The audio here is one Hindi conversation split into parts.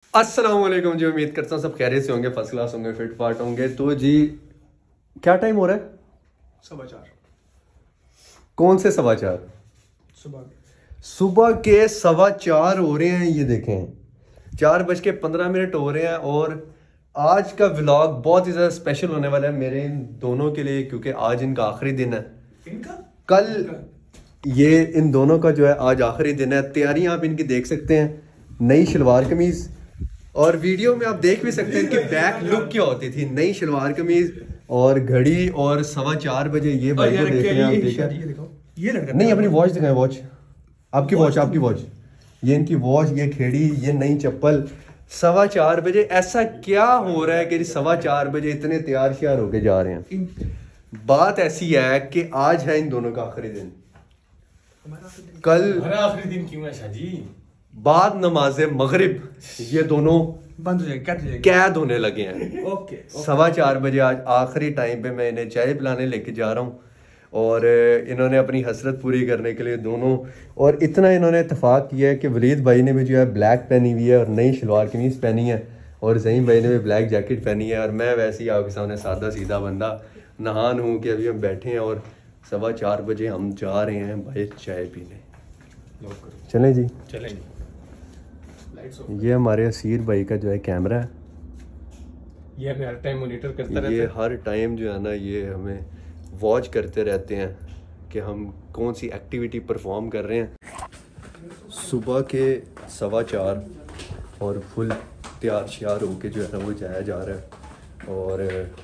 अस्सलाम वालेकुम जी। उम्मीद करता हूँ सब खैरियत से होंगे, फर्स्ट क्लास होंगे, फिट फाट होंगे। तो जी क्या टाइम हो रहा है? 4:15। कौन से 4:15? सुबह के 4:15 हो रहे हैं। ये देखें 4:15 हो रहे हैं। और आज का व्लॉग बहुत ही ज़्यादा स्पेशल होने वाला है मेरे इन दोनों के लिए, क्योंकि आज इनका आखिरी दिन है। इनका कल ये इन दोनों का जो है आज आखिरी दिन है। तैयारियां आप इनकी देख सकते हैं, नई शलवार कमीज, और वीडियो में आप देख भी सकते हैं कि बैक लुक क्या होती थी। नई शलवार कमीज और घड़ी, और 4:15 ये भाई को देख रहे हैं आप। ठीक है, ये लग रहा नहीं अपनी वॉच दिखाएं। वॉच आपकी, वॉच आपकी वॉच, ये इनकी वॉच, ये खेड़ी, ये नई चप्पल। 4:15 ऐसा क्या हो रहा है कि 4:15 इतने तैयार श्यार होके जा रहे हैं? बात ऐसी है कि आज है इन दोनों का आखिरी दिन। कल आखिरी दिन क्यों है शाहजी? बाद नमाज मगरिब ये दोनों बंद हो जाएगा, कट जाएगा। कैद होने लगे हैं। ओके 4:15 आज आखिरी टाइम पे मैं इन्हें चाय पिलाने लेके जा रहा हूँ। और इन्होंने अपनी हसरत पूरी करने के लिए दोनों, और इतना इन्होंने इत्तेफाक किया है कि वलीद भाई ने भी जो है ब्लैक पहनी हुई है और नई शलवार कमीज पहनी है, और ज़हीम भाई ने भी ब्लैक जैकेट पहनी है, और मैं वैसे ही आपके सामने सादा सीधा बंदा नहान हूँ कि अभी हम बैठे हैं और 4:15 हम जा रहे हैं भाई चाय पीने। चलें जी, चलें। ये हमारे असीर भाई का जो है कैमरा है। ये हमें हर टाइम मॉनिटर करता रहता ये है। हर टाइम जो है ना ये हमें वॉच करते रहते हैं कि हम कौन सी एक्टिविटी परफॉर्म कर रहे हैं। सुबह के 4:15 और फुल तैयार श्यार होके जो है ना वो जाया जा रहा है। और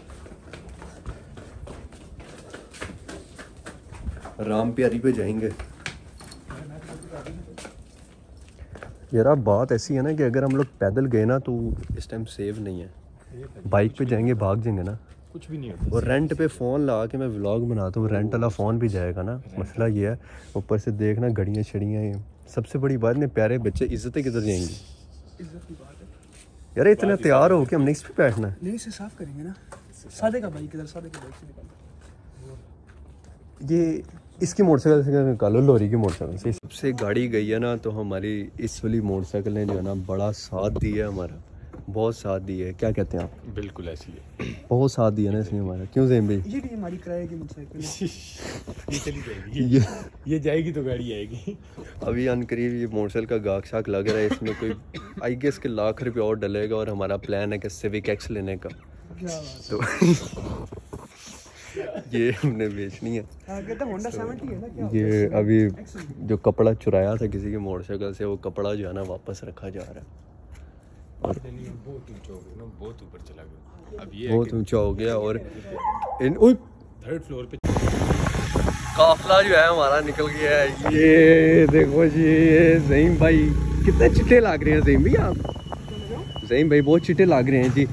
राम प्यारी पे जाएंगे। यार अब बात ऐसी है ना कि अगर हम लोग पैदल गए ना तो इस टाइम सेव नहीं है। बाइक पे जाएंगे भाग जाएंगे ना, कुछ भी नहीं होता। और रेंट पे फ़ोन ला के मैं व्लॉग बनाता हूँ, रेंट वाला फ़ोन भी जाएगा ना। मसला ये है, ऊपर से देखना घड़ियाँ छड़ियाँ। ये सबसे बड़ी बात नहीं, प्यारे बच्चे इज्जतें किधर जाएंगी? इज्जत की बात है। यार इतना तैयार हो कि हमने इस पे बैठना है। नहीं से साफ करेंगे ना। सादे का बाइक इधर, सादे का बाइक से निकालो। ये इसकी मोटरसाइकिल से निकालो, लोरी की मोटरसाइकिल से। सबसे गाड़ी गई है ना तो हमारी इस वाली मोटरसाइकिल ने जो है ना बड़ा साथ दिया है हमारा, बहुत साथ दिया है। क्या कहते हैं आप? बिल्कुल ऐसी है। बहुत साथ दिया ना इसने हमारा। क्यों ज़हीम भाई? ये भी हमारी किराए की मोटरसाइकिल है। ये चली जाएगी। ये जाएगी तो गाड़ी आएगी। अभी अनकरीब ये मोटरसाइकिल का गाक शाक लग रहा है, इसमें कोई आई गेस के लाख रुपये और डलेगा। और हमारा प्लान है कि सिविक एक्स लेने का, तो ये हमने बेचनी है। होंडा 70 है ना क्या? ये अभी जो कपड़ा चुराया था किसी की मोटरसाइकिल से, वो कपड़ा जो है ना वापस रखा जा रहा है। और बहुत ऊंचा हो गया ना, बहुत ऊपर चला गया। अब ये बहुत ऊंचा हो गया। और इन 3rd फ्लोर पे काफला जो है हमारा निकल गया है। ये देखो जी, ये ज़हीम भाई कितने चिट्टे लग रहे हैं। ज़हीम भाई आप, ज़हीम भाई बहुत चिट्टे लग रहे हैं जी।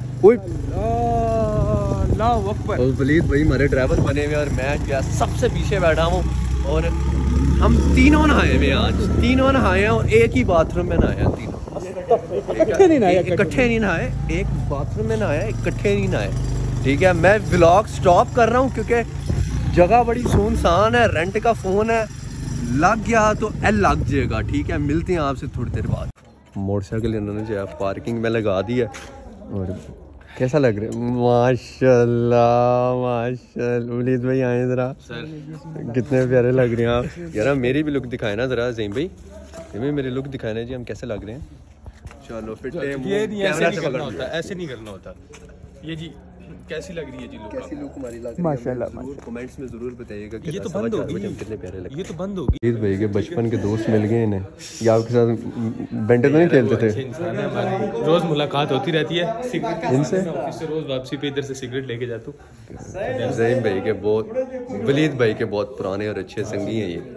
और वलीद भाई हमारे ड्राइवर बने हुए, और मैं क्या सबसे पीछे बैठा हूँ। और हम तीनों नहाए हुए आज, तीनों नहाए हैं और एक ही बाथरूम में नहाए हैं तीनों। इकट्ठे नहीं नहाए, एक बाथरूम में नहाया, इकट्ठे नहीं नहाए। ठीक है, मैं व्लॉग स्टॉप कर रहा हूँ क्योंकि जगह बड़ी सुनसान है, रेंट का फ़ोन है, लग गया तो लग जाएगा। ठीक है, मिलते हैं आपसे थोड़ी देर बाद। मोटरसाइकिल इन्होंने जो है पार्किंग में लगा दी है। और कैसा लग रहा है? माशाल्लाह माशाल्लाह। वलीद भाई आए ज़रा, कितने प्यारे लग रहे हैं आप। यार मेरी भी लुक दिखाए ना ज़रा ज़हीम भाई, मेरी लुक दिखाए ना जी, हम कैसे लग रहे हैं। चलो फिर ये नहीं, ऐसे नहीं करना होता, ऐसे नहीं करना होता। ये जी कैसी लग रही है जी लुक? कैसी लुक हमारी लग रही है माशाल्लाह, जरूर कमेंट्स में जरूर बताइएगा कि ये तो बंद होगी, हम कितने प्यारे लगे। ये तो बंद होगी। वलीद भाई के बचपन के दोस्त मिल गए इन्हें। ये आपके साथ बेंटे तो नहीं खेलते थे? इंसान है, हमारी रोज मुलाकात होती रहती है इनसे। ऑफिस से रोज वापसी पे इधर से सिगरेट लेके जाता हूँ। ज़हीम भाई के बहुत, वलीद भाई के बहुत पुराने और अच्छे संगी हैं ये,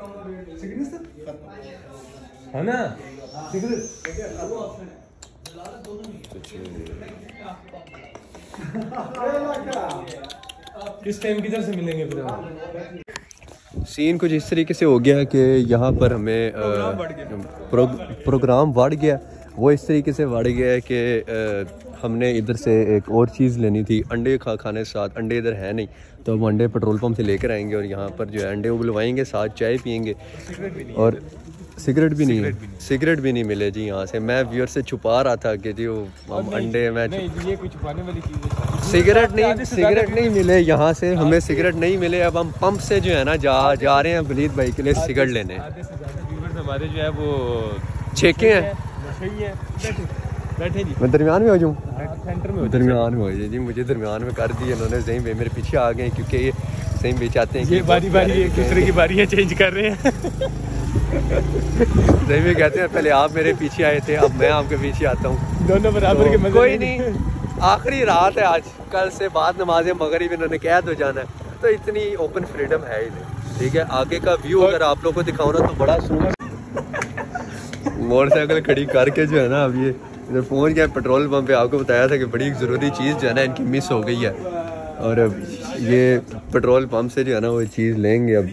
है ना? किस टाइम किधर से मिलेंगे फिर हम? सीन कुछ इस तरीके से हो गया कि यहाँ पर हमें प्रोग्राम बढ़ गया। वो इस तरीके से बढ़ गया है कि हमने इधर से एक और चीज़ लेनी थी, अंडे खाने के साथ। अंडे इधर है नहीं, तो हम अंडे पेट्रोल पंप से लेकर आएंगे और यहाँ पर जो है अंडे उबलवाएंगे, साथ चाय पियेंगे। और सिगरेट भी नहीं मिले जी यहाँ से। मैं व्यूअर से छुपा रहा था कि जी वो अंडे मैं ये कुछ छुपाने वाली चीज़ है। सिगरेट नहीं मिले यहाँ से, हमें सिगरेट नहीं मिले। अब हम पंप से जो है ना जा रहे हैं वलीद भाई के लिए सिगरेट लेने। हमारे जो है वो छेके हैं। बैठे जी, मैं दरमियान में हो जाऊँ? सेंटर में दरमियान में हो जाए जी, मुझे दरमियान में कर दिए इन्होंने। ज़हीम भाई मेरे पीछे आ गए क्योंकि ये ज़हीम भाई चाहते हैं कि बारी एक दूसरे की बारियाँ चेंज कर रहे हैं। ज़हीम भाई कहते हैं पहले आप मेरे पीछे आए थे, अब मैं आपके पीछे आता हूँ, दोनों बराबर के मजे। कोई नहीं, आखिरी रात है आज, कल से बाद नमाज़ मगरिब इन्होंने कैद हो जाना है, तो इतनी ओपन फ्रीडम है ही नहीं। ठीक है, आगे का व्यू अगर आप लोगों को दिखाओ ना तो बड़ा सुंदर। मोटरसाइकिल खड़ी करके जो है ना अब ये इधर पहुंच गया पेट्रोल पंप पे। आपको बताया था कि बड़ी ज़रूरी चीज़ जो है ना इनकी मिस हो गई है, और अब ये पेट्रोल पंप से जो है ना वो चीज़ लेंगे। अब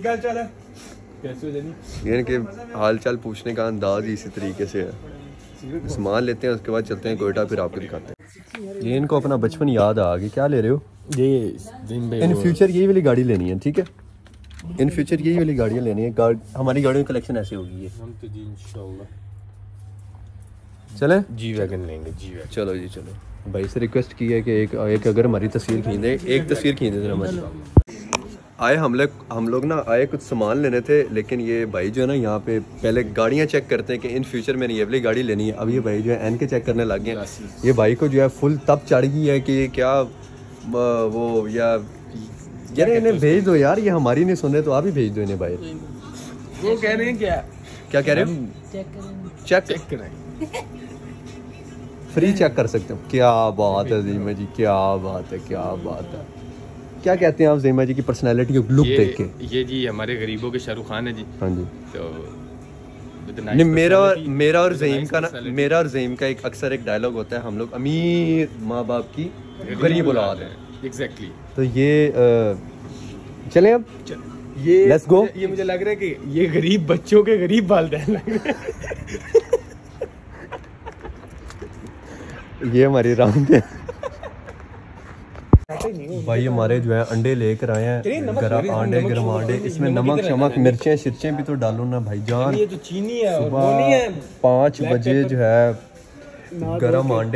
ये इनके हाल चाल पूछने का अंदाज ही इसी तरीके से है। सामान लेते हैं, उसके बाद चलते हैं कोयटा, फिर आपको दिखाते हैं। ये इनको अपना बचपन याद आ गई। क्या ले रहे हो? इन फ्यूचर यही वाली गाड़ी लेनी है, ठीक है? इन फ्यूचर यही वाली गाड़ियाँ लेनी है। हमारी गाड़ियों की कलेक्शन ऐसी होगी। हम तो जी इंशाल्लाह चले जी वैगन लेंगे। जी वैगन, चलो जी चलो। भाई से रिक्वेस्ट की है कि एक अगर हमारी तस्वीर खींच दे, एक तस्वीर खींच दे हमारी। आए हम लोग ना आए कुछ सामान लेने थे, लेकिन ये भाई जो है ना यहाँ पे पहले गाड़ियाँ चेक करते हैं कि इन फ्यूचर मैंने ये वाली गाड़ी लेनी है। अब ये भाई जो है एन के चेक करने लग गए। ये भाई को जो है फुल तब चढ़ गई है कि क्या वो यार इन्हें भेज दो यार, ये हमारी नहीं सुन रहे तो आप ही भेज दो इन्हें भाई। वो कह रहे हैं क्या कह रहे हो? चेक कराएं, फ्री चेक कर सकते हो। क्या बात है ज़ीमा जी, क्या बात है, क्या बात है। क्या कहते हैं आप ज़ीमा जी की पर्सनैलिटी को लुक देख के? ये जी हमारे गरीबों के शाहरुख खान है जी। हाँ जी। तो नहीं, मेरा और ज़हीम का एक अक्सर एक डायलॉग होता है, हम लोग अमीर माँ बाप की गरीब औलाद है। एग्जैक्टली। तो ये चलें अब, ये लेट्स गो। ये मुझे लग रहा है कि ये गरीब बच्चों के गरीब वालिदैन लग रहे हैं। ये हमारी राउंड है। भाई हमारे जो है अंडे लेकर आए हैं, गरम अंडे। इसमें नमक शमक मिर्चें शिर्चें भी तो डालो ना भाई जान। ये तो चीनी है और सुबह 5 बजे जो है गरम अंडे।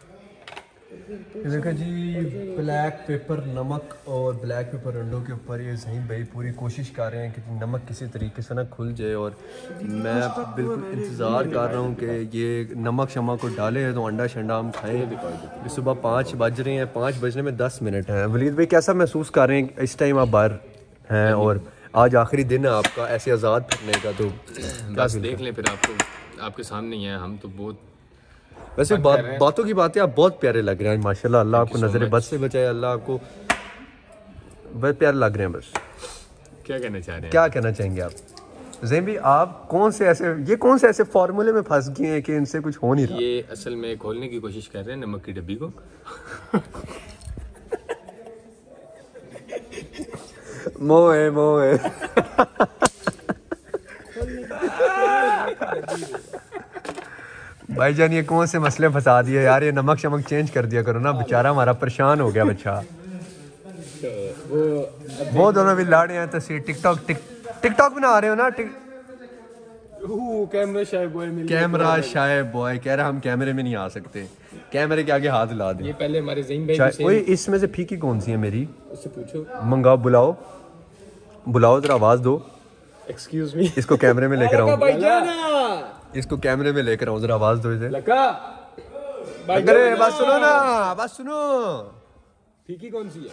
देखा जी, ब्लैक पेपर नमक और ब्लैक पेपर अंडों के ऊपर ये ज़हीम भाई पूरी कोशिश कर रहे हैं कि नमक किसी तरीके से ना खुल जाए, और मैं बिल्कुल इंतज़ार कर रहा हूँ कि ये नमक शमक को डाले तो अंडा शंडा हम खाएँ। सुबह 5 बज रहे हैं, 5 बजने में 10 मिनट हैं। वलीद भाई कैसा महसूस कर रहे हैं इस टाइम? आप बाहर हैं और आज आखिरी दिन है आपका ऐसे आज़ाद फिरने का, तो बस देख लें फिर आपके सामने ही है। हम तो बहुत वैसे बातों की बातें आप बहुत प्यारे लग रहे हैं माशाल्लाह। अल्लाह आपको नजर बद से बचाए, अल्लाह आपको बहुत प्यारे लग रहे हैं। बस क्या कहना चाह रहे हैं? क्या कहना चाहेंगे आप ज़हीम भाई? आप कौन से ऐसे फार्मूले में फंस गए हैं कि इनसे कुछ हो नहीं रहा? ये असल में खोलने की कोशिश कर रहे हैं नमक की डब्बी को। मोए भाईजान ये कौन से मसले फंसा दिए यार? ये नमक शमक चेंज कर दिया करो ना, बेचारा हमारा परेशान हो गया बच्चा। वो दोनों भी लाड़े हैं। तस्वीर टिकटॉक बना रहे हो ना? कैमरा शाय बॉय कह रहा हम कैमरे में नहीं आ सकते, कैमरे के आगे हाथ ला दे। ये पहले हमारे ज़हीम भाई ओए इसमें से फीकी कौन सी है मेरी? उससे पूछो। मंगाओ, बुलाओ जरा आवाज दो। एक्सक्यूज मी, इसको कैमरे में लेकर आऊं, इसको कैमरे में लेकर आऊं, जरा आवाज दो इसे। अरे बस सुनो ना, बस सुनो। फीकी कौन सी है?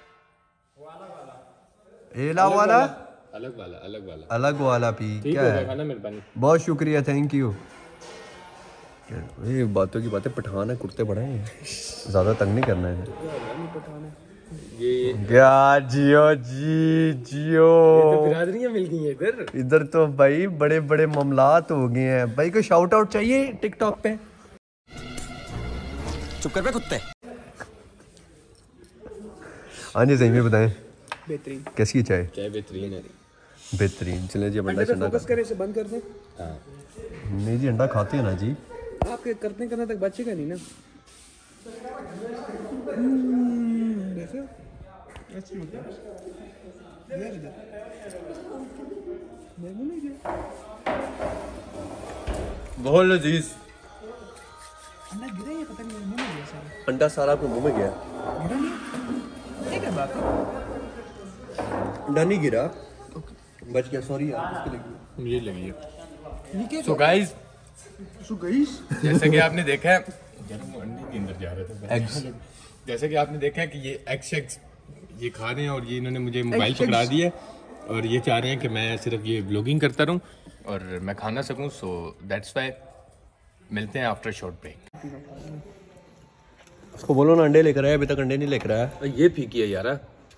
एला वाला, अलग वाला पी क्या है? बहुत शुक्रिया, थैंक यू। ये बातों की बातें, पठान है, कुर्ते बड़े हैं, ज्यादा तंग नहीं करना है। क्या जियो जी जियो, तो बिरादरियां मिल गई हैं इधर तो भाई बड़े बड़े मामलात हो गए हैं। भाई को शाउट आउट चाहिए टिकटॉक पे? चुप कर बे कुत्ते। हाँ जी ज़हीम बताएं, बेहतरीन कैसी है चाय? चाय बेहतरीन है, बेहतरीन। चले जी अंडा चंडा फोकस करें, इसे बंद कर दें। हाँ नहीं जी अंडा खाते हैं ना जी, आपके करने तक बचेगा नहीं ना। देखो ऐसे होता है यार, इधर मैं नहीं गया। बहुत लजीज। अंडा गिरा या पता नहीं मुंह में गया सारा। अंडा सारा आपके मुंह में गया। गिरा नहीं? ठीक है बात है। अंडा नहीं गिरा, बच गया। सॉरी यार, किसकी लगी? मुझे लगी है। ये क्या? सो गाइस, जैसे कि आपने देखा है, अंडे के अंदर जा रहे थे एग्स। जैसे कि आपने देखा है कि ये एग्स ये खा रहे हैं और ये इन्होंने मुझे मोबाइल पकड़ा दिया है और ये चाह रहे हैं कि मैं सिर्फ ये व्लॉगिंग करता रहूं और मैं खा ना सकूं। सो दैट्स व्हाई मिलते हैं आफ्टर शॉर्ट ब्रेक। उसको बोलो ना अंडे लेकर आया, अभी तक अंडे नहीं लेकर आया। ये फीकी है यार,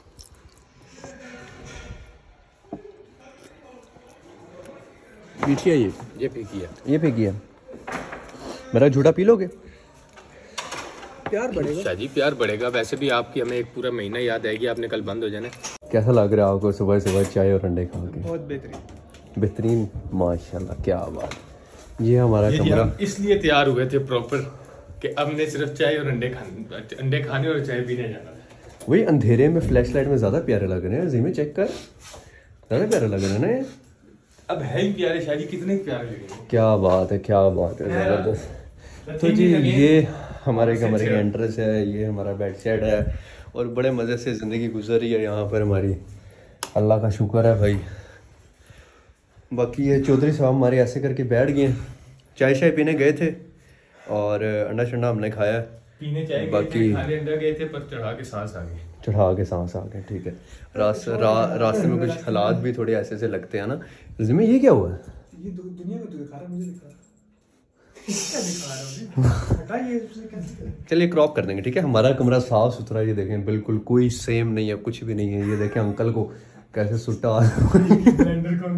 पीछे है ये फीकी है। ये फेंकी है। मेरा झूठा पी लोगे? प्यार बढ़ेगा। शादी प्यार बढ़ेगा। वैसे भी आपकी हमें एक पूरा महीना याद आएगी, आपने कल बंद हो जाना। कैसा लग रहा है आपको सुबह सुबह चाय और अंडे खा के? बहुत बेहतरीन। बेहतरीन, माशाल्लाह, क्या बात। ये हमारा कमरा। इसलिए तैयार हुए थे प्रॉपर कि अब ने सिर्फ चाय और अंडे खाने और चाय पीने जाना। वही अंधेरे में फ्लैश लाइट में ज्यादा प्यारे लग रहे हैं। जी में चेक कर, ज्यादा प्यारे लग रहे हैं ना ये। अब है ही प्यारे, शादी कितने प्यारे लगेंगे। क्या बात है, क्या बात है, जबरदस्त। तो जी ये हमारे कमरे की एंट्रेंस है, ये हमारा बेड सेट है और बड़े मज़े से ज़िंदगी गुजर रही है यहाँ पर हमारी। अल्लाह का शुक्र है भाई। बाकी ये चौधरी साहब हमारे ऐसे करके बैठ गए, चाय शाय पीने गए थे और अंडा शंडा हमने खाया। पीने चाय बाकी खाने अंडा गए थे पर चढ़ा के सांस आ गई। चढ़ा के सांस आ गए, ठीक है। रास्ते में कुछ हालात भी थोड़े ऐसे से लगते हैं ना। जिम्मे ये क्या हुआ है? ये दुनिया में तो दिखा रहा है, मुझे दिखा रहा है। क्या दिखा रहा है? हटा ये उससे क्या दिखा रहा है? चलिए क्रॉप कर देंगे, ठीक है। हमारा कमरा साफ सुथरा, ये देखें, बिल्कुल कोई सेम नहीं है, कुछ भी नहीं है। ये देखें अंकल को कैसे सुट्टा ब्लेंडर को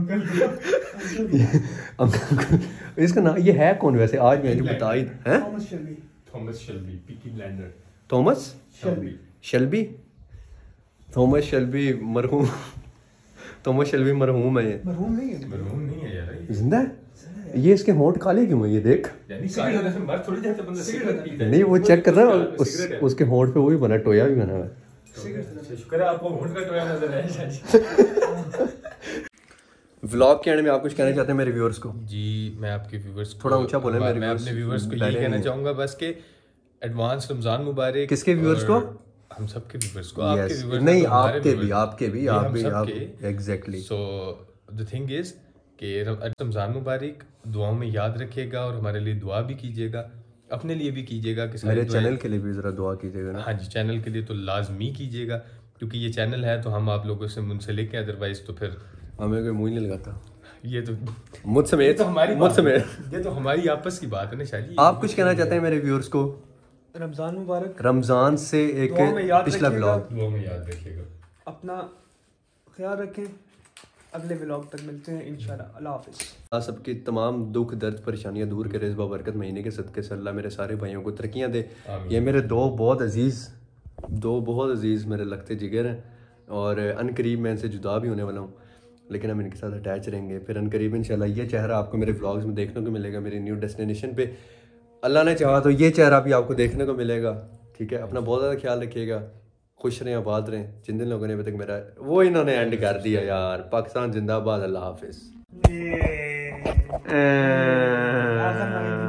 अंकल को। इसका नाम ये है कौन वैसे? आज मैंने बता ही है। Thomas Shelby. Peaky Blinder. Thomas Shelby. Thomas Shelby मरहूम। थॉमस शेल्बी मरहूम है ये। मरहूम नहीं है। मरहूम नहीं है यार, ये जिंदा है। ये इसके होंठ काले क्यों है? ये देख। यानी काले होने से मर थोड़ी जाता बंदा। सिगरेट पीता है। नहीं वो चेक कर रहा है, उसके होंठ पे वो भी बना, टोया भी बना हुआ है। शुक्र है आपको होंठ का टोया नजर आया शादी। व्लॉग के एंड में आप कुछ कहना चाहते हैं मेरे व्यूअर्स को? जी मैं आपके व्यूअर्स को थोड़ा ऊंचा बोले। मैं अपने व्यूअर्स को यही कहना चाहूंगा बस कि एडवांस रमजान मुबारक। किसके व्यूअर्स को? हम सबके व्यूअर्स को। आपके व्यूअर्स नहीं, तो हमारे आपके भी, viewers। आपके भी, ये आप हम भी, आप सबके। Exactly. So the thing is कि रमजान मुबारक, दुआओं में याद रखिएगा और हमारे लिए दुआ भी कीजिएगा, अपने लिए भी कीजिएगा कि मेरे चैनल के लिए भी जरा दुआ कीजिएगा ना। हाँ जी, चैनल के लिए तो लाजमी कीजिएगा क्योंकि ये चैनल है तो हम आप लोगों से मुंसलिक हैं, अदरवाइज तो फिर हमें कोई मुंह नहीं लगाता। ये तो मुझ समेत, मुझ समेत। ये तो हमारी आपस की बात है ना शादी। आप कुछ कहना चाहते हैं मेरे व्यूअर्स को? रमजान मुबारक। रमजान से एक दुआ में याद पिछला रखिएगा। व्लॉग। दुआ में याद रखिएगा। अपना ख्याल रखें। अगले व्लॉग तक मिलते हैं इंशाल्लाह। अल्लाह हाफिज़। सबकी तमाम दुख दर्द परेशानियां दूर करे इस बाबरकत महीने के सदके से। अल्लाह मेरे सारे भाइयों को तरक्कियां दे। ये मेरे दो बहुत अजीज़ मेरे लगते जिगर हैं और अनकरीब मैं इनसे जुदा भी होने वाला हूँ, लेकिन हम इनके साथ अटैच रहेंगे। फिर अनकरीब इंशाल्लाह ये चेहरा आपको मेरे व्लॉग्स में देखने को मिलेगा, मेरी न्यू डेस्टिनेशन पे। अल्लाह ने चाहा तो ये चेहरा भी आपको देखने को मिलेगा, ठीक है। अपना बहुत ज़्यादा ख्याल रखिएगा, खुश रहें, आबाद रहें। जिन जिन लोगों ने अभी तक मेरा वो इन्होंने एंड कर दिया यार। पाकिस्तान जिंदाबाद, अल्लाह हाफिज़।